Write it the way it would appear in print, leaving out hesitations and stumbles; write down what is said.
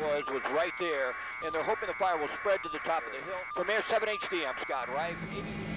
was right there, and they're hoping the fire will spread to the top of the hill. From Air 7 HD, I'm Scott Wright.